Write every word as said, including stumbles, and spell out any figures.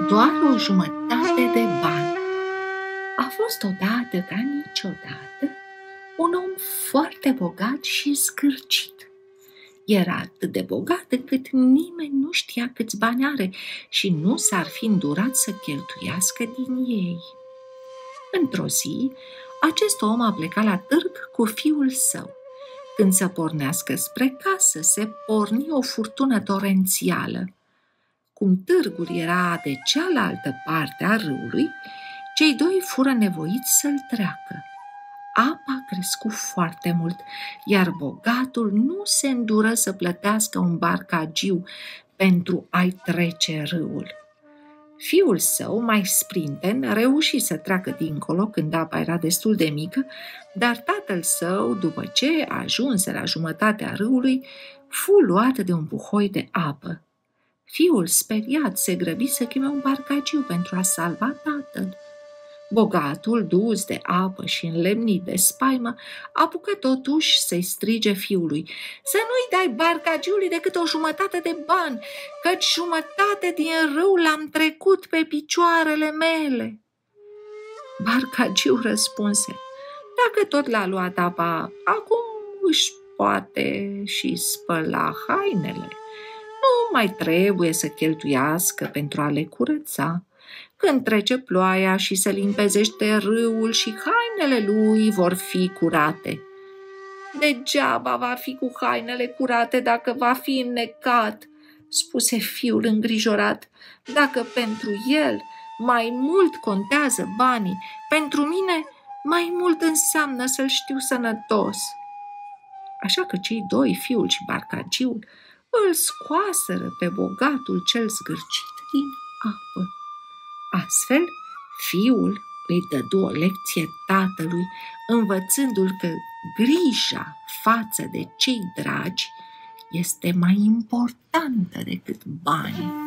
doar o jumătate de bani. A fost odată ca niciodată un om foarte bogat și zgârcit. Era atât de bogat încât nimeni nu știa câți bani are și nu s-ar fi îndurat să cheltuiască din ei. Într-o zi, acest om a plecat la târg cu fiul său. Când să pornească spre casă, se porni o furtună torențială. Cum târgul era de cealaltă parte a râului, cei doi fură nevoiți să-l treacă. Apa a crescut foarte mult, iar bogatul nu se îndură să plătească un barcagiu pentru a-i trece râul. Fiul său, mai sprinten, reuși să treacă dincolo când apa era destul de mică, dar tatăl său, după ce ajunse la jumătatea râului, fu luat de un buhoi de apă. Fiul, speriat, se grăbi să cheme un barcagiu pentru a salva tatăl. Bogatul, dus de apă și înlemnit de spaimă, apucă totuși să-i strige fiului: „Să nu-i dai barcagiului decât o jumătate de bani, căci jumătate din râu l-am trecut pe picioarele mele.” Barcagiul răspunse: „Dacă tot l-a luat apa, acum își poate și spăla hainele. Nu mai trebuie să cheltuiască pentru a le curăța. Când trece ploaia și se limpezește râul și hainele lui vor fi curate.” „Degeaba va fi cu hainele curate dacă va fi înnecat,” spuse fiul îngrijorat. „Dacă pentru el mai mult contează banii, pentru mine mai mult înseamnă să-l știu sănătos.” Așa că cei doi, fiul și barcagiul, îl scoaseră pe bogatul cel zgârcit din apă. Astfel, fiul îi dădu o lecție tatălui, învățându-l că grija față de cei dragi este mai importantă decât banii.